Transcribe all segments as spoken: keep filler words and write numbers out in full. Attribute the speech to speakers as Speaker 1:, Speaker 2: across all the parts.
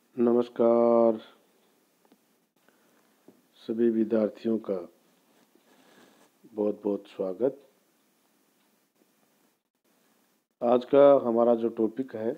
Speaker 1: नमस्कार सभी विद्यार्थियों का बहुत बहुत स्वागत। आज का हमारा जो टॉपिक है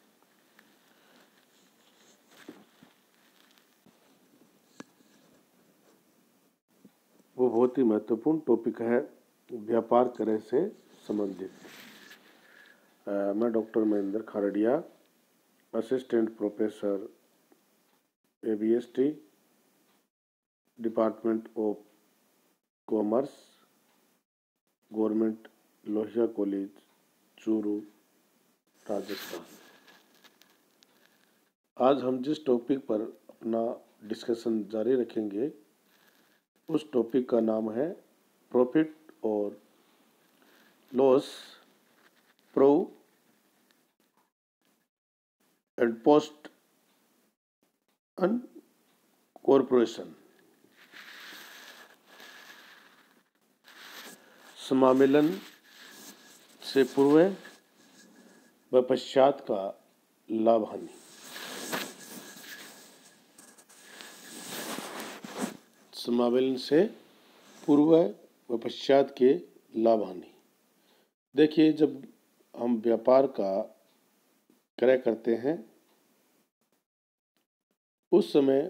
Speaker 1: वो बहुत ही महत्वपूर्ण टॉपिक है, व्यापार करे से संबंधित। अ, मैं doctor Mahendra Khardia, assistant professor A B S T, department of commerce, government Lohia college, Churu, Rajasthan. आज हम जिस टॉपिक पर अपना डिस्कशन जारी रखेंगे उस टॉपिक का नाम है प्रॉफिट और loss, pro and post and corporation. समामेलन से पूर्व व पश्चात का लाभ हानि। समामेलन से पूर्व व पश्चात के लाभ हानि। देखिए, जब हम व्यापार का क्रय करते हैं उस समय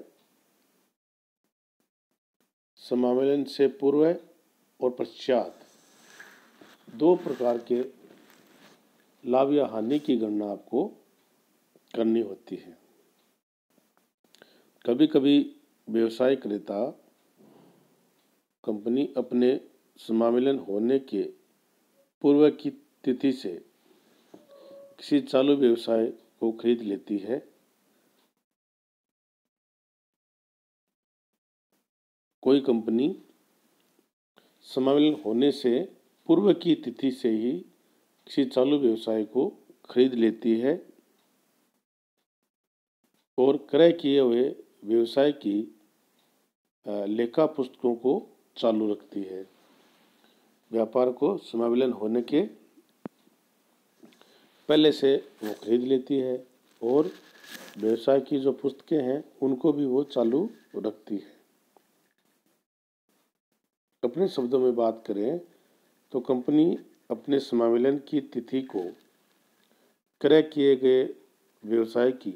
Speaker 1: समामेलन से पूर्व और पश्चात दो प्रकार के लाभ या हानि की गणना आपको करनी होती है। कभी कभी व्यवसायिकता कंपनी अपने समामेलन होने के पूर्व की तिथि से किसी चालू व्यवसाय को खरीद लेती है। कोई कंपनी समामेलन होने से पूर्व की तिथि से ही किसी चालू व्यवसाय को खरीद लेती है और क्रय किए हुए व्यवसाय की लेखा पुस्तकों को चालू रखती है। व्यापार को समामेलन होने के पहले से वो खरीद लेती है और व्यवसाय की जो पुस्तकें हैं उनको भी वो चालू रखती है। अपने शब्दों में बात करें तो कंपनी अपने समामेलन की तिथि को क्रय किए गए व्यवसाय की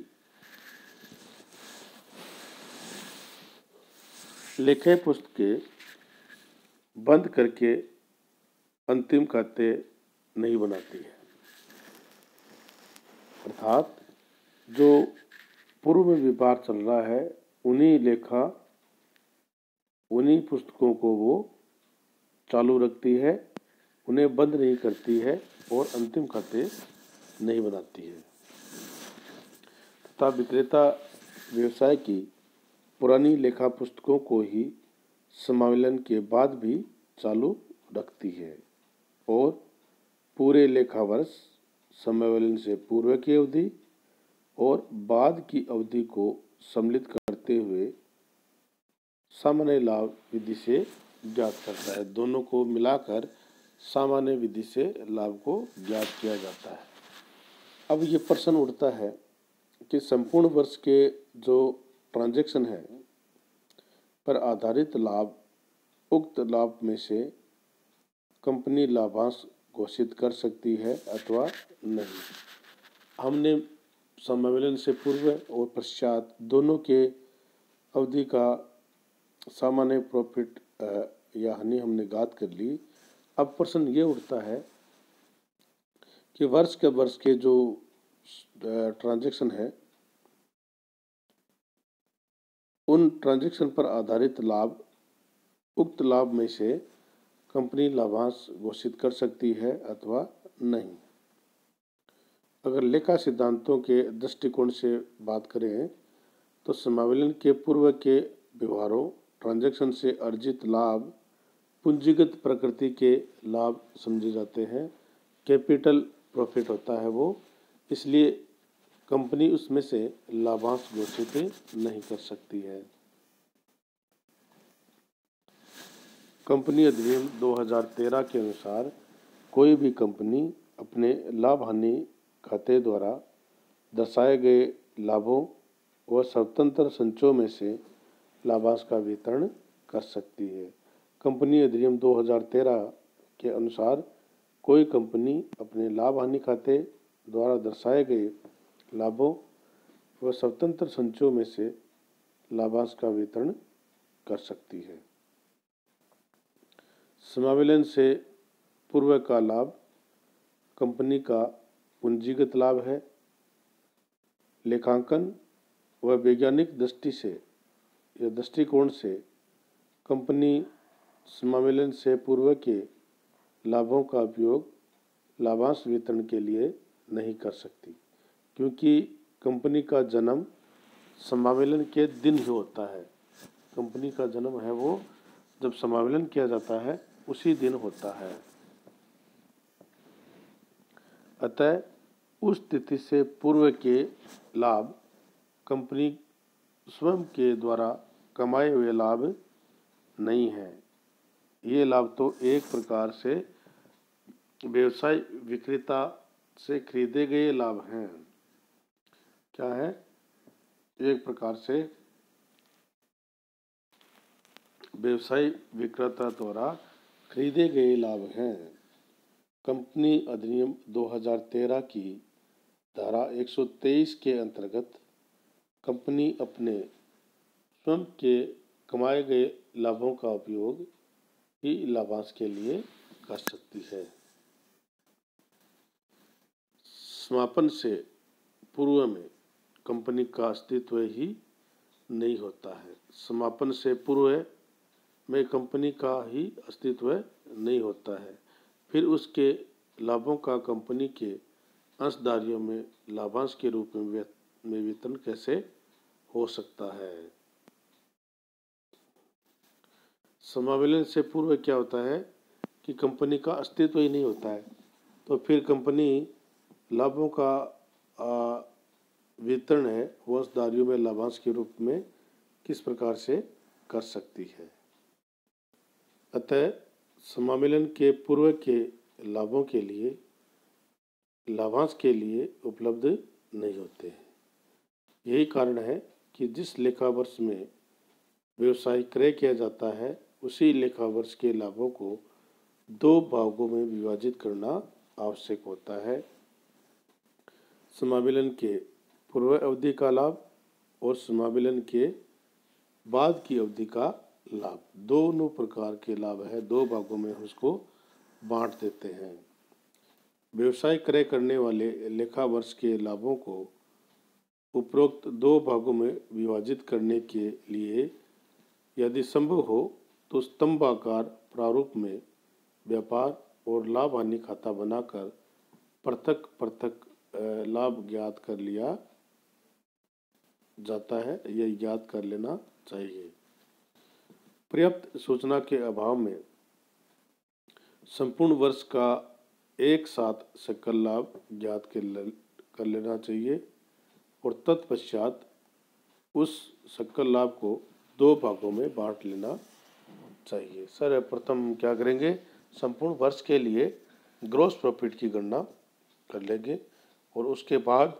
Speaker 1: लेखा पुस्तकें बंद करके अंतिम खाते नहीं बनाती है। अर्थात जो पूर्व में व्यापार चल रहा है उन्हीं लेखा उन्हीं पुस्तकों को वो चालू रखती है, उन्हें बंद नहीं करती है और अंतिम खाते नहीं बनाती है। तथा विक्रेता व्यवसाय की पुरानी लेखा पुस्तकों को ही समामेलन के बाद भी चालू रखती है और पूरे लेखा वर्ष, समामेलन से पूर्व की अवधि और बाद की अवधि को सम्मिलित करते हुए सामान्य लाभ विधि से ज्ञात करता है। दोनों को मिलाकर सामान्य विधि से लाभ को ज्ञात किया जाता है। अब ये प्रश्न उठता है कि संपूर्ण वर्ष के जो ट्रांजैक्शन है पर आधारित लाभ, उक्त लाभ में से कंपनी लाभांश घोषित कर सकती है अथवा नहीं। हमने समामेलन से पूर्व और पश्चात दोनों के अवधि का सामान्य प्रॉफिट या हानि हमने ज्ञात कर ली। अब प्रश्न ये उठता है कि वर्ष के वर्ष के जो ट्रांजैक्शन है उन ट्रांजैक्शन पर आधारित लाभ, उक्त लाभ में से कंपनी लाभांश घोषित कर सकती है अथवा नहीं। अगर लेखा सिद्धांतों के दृष्टिकोण से बात करें तो समामेलन के पूर्व के व्यवहारों, ट्रांजैक्शन से अर्जित लाभ पूंजीगत प्रकृति के लाभ समझे जाते हैं। कैपिटल प्रॉफिट होता है वो, इसलिए कंपनी उसमें से लाभांश घोषित नहीं कर सकती है। कंपनी अधिनियम दो हज़ार तेरह के अनुसार कोई भी कंपनी अपने लाभ हानि खाते द्वारा दर्शाए गए लाभों वह स्वतंत्र संचयों में से लाभांश का वितरण कर सकती है। कंपनी अधिनियम दो हज़ार तेरह के अनुसार कोई कंपनी अपने लाभ हानि खाते द्वारा दर्शाए गए लाभों व स्वतंत्र संचयों में से लाभांश का वितरण कर सकती है। समाविलन से पूर्व का लाभ कंपनी का पूंजीगत लाभ है। लेखांकन व वैज्ञानिक दृष्टि से या दृष्टिकोण से कंपनी समाविलन से पूर्व के लाभों का उपयोग लाभांश वितरण के लिए नहीं कर सकती, क्योंकि कंपनी का जन्म समाविलन के दिन ही होता है। कंपनी का जन्म है वो जब समाविलन किया जाता है उसी दिन होता है। अतः उस तिथि से पूर्व के लाभ कंपनी स्वयं के द्वारा कमाए हुए लाभ नहीं है। ये लाभ तो एक प्रकार से व्यवसाय विक्रेता से खरीदे गए लाभ हैं। क्या है? एक प्रकार से व्यवसाय विक्रेता द्वारा खरीदे गए लाभ हैं। कंपनी अधिनियम दो हज़ार तेरह की धारा एक सौ तेईस के अंतर्गत कंपनी अपने स्वयं के कमाए गए लाभों का उपयोग ही लाभांश के लिए कर सकती है। समापन से पूर्व में कंपनी का अस्तित्व ही नहीं होता है। समापन से पूर्व में कंपनी का ही अस्तित्व नहीं होता है, फिर उसके लाभों का कंपनी के अंशधारियों में लाभांश के रूप में वितरण कैसे हो सकता है? समाविलन से पूर्व क्या होता है कि कंपनी का अस्तित्व ही नहीं होता है, तो फिर कंपनी लाभों का वितरण है वो अंशधारियों में लाभांश के रूप में किस प्रकार से कर सकती है। अतः समाविलन के पूर्व के लाभों के लिए लाभांश के लिए उपलब्ध नहीं होते हैं। यही कारण है कि जिस लेखा वर्ष में व्यवसाय क्रय किया जाता है उसी लेखा वर्ष के लाभों को दो भागों में विभाजित करना आवश्यक होता है। समाविलन के पूर्व अवधि का लाभ और समाविलन के बाद की अवधि का लाभ, दोनों प्रकार के लाभ है, दो भागों में उसको बांट देते हैं। व्यवसाय क्रय करने वाले लेखा वर्ष के लाभों को उपरोक्त दो भागों में विभाजित करने के लिए यदि संभव हो तो स्तंभाकार प्रारूप में व्यापार और लाभ हानि खाता बनाकर पृथक पृथक लाभ ज्ञात कर लिया जाता है, यह ज्ञात कर लेना चाहिए। पर्याप्त सूचना के अभाव में संपूर्ण वर्ष का एक साथ सकल लाभ ज्ञात कर लेना चाहिए और तत्पश्चात उस सकल लाभ को दो भागों में बांट लेना चाहिए। सर प्रथम क्या करेंगे, संपूर्ण वर्ष के लिए ग्रॉस प्रॉफिट की गणना कर लेंगे और उसके बाद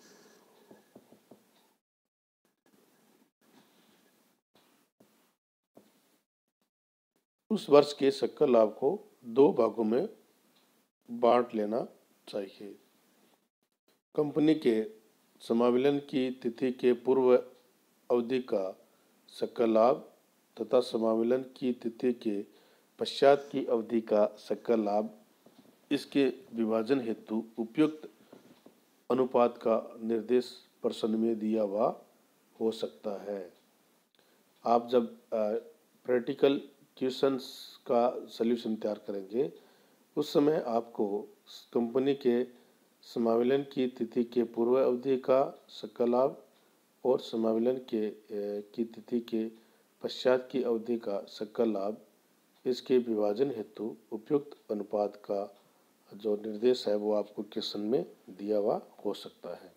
Speaker 1: उस वर्ष के सकल लाभ को दो भागों में बांट लेना चाहिए। कंपनी के समाविलन की तिथि के पूर्व अवधि का सकल लाभ तथा समाविलन की तिथि के पश्चात की अवधि का सकल लाभ, इसके विभाजन हेतु उपयुक्त अनुपात का निर्देश प्रश्न में दिया हुआ हो सकता है। आप जब प्रैक्टिकल क्वेश्चंस का सलूशन तैयार करेंगे उस समय आपको कंपनी के समाविलन की तिथि के पूर्व अवधि का सकल लाभ और समाविलन के की तिथि के पश्चात की अवधि का सकल लाभ, इसके विभाजन हेतु उपयुक्त अनुपात का जो निर्देश है वो आपको क्वेश्चन में दिया हुआ हो सकता है।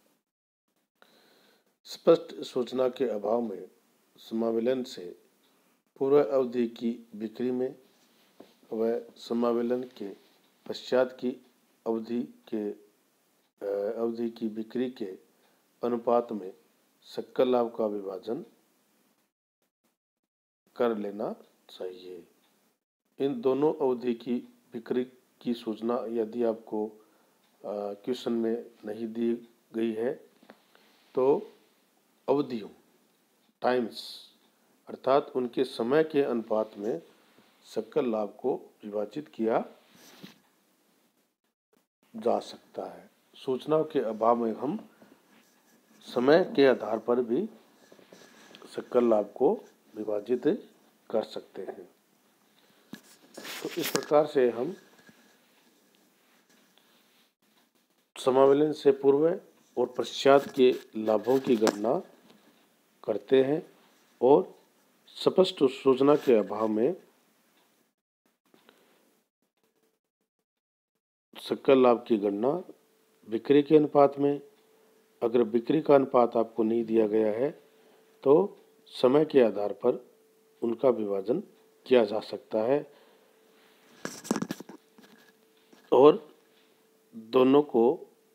Speaker 1: स्पष्ट सूचना के अभाव में समाविलन से पूर्व अवधि की बिक्री में व समाविलन के पश्चात की अवधि के अवधि की बिक्री के अनुपात में सकल लाभ का विभाजन कर लेना चाहिए। इन दोनों अवधि की बिक्री की सूचना यदि आपको क्वेश्चन में नहीं दी गई है तो अवधियों टाइम्स अर्थात उनके समय के अनुपात में सकल लाभ को विभाजित किया जा सकता है। सूचनाओं के अभाव में हम समय के आधार पर भी सकल लाभ को विभाजित कर सकते हैं। तो इस प्रकार से हम समावलन से पूर्व और पश्चात के लाभों की गणना करते हैं और स्पष्ट सूचना के अभाव में सकल लाभ की गणना बिक्री के अनुपात में, अगर बिक्री का अनुपात आपको नहीं दिया गया है तो समय के आधार पर उनका विभाजन किया जा सकता है और दोनों को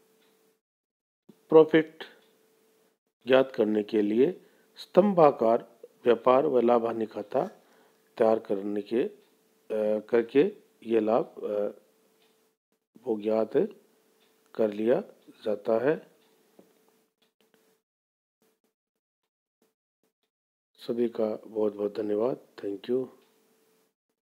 Speaker 1: प्रॉफिट ज्ञात करने के लिए स्तंभाकार व्यापार व लाभ हानि खाता तैयार करने के आ, करके ये लाभ वो ज्ञात कर लिया जाता है। सभी का बहुत बहुत धन्यवाद। Thank you.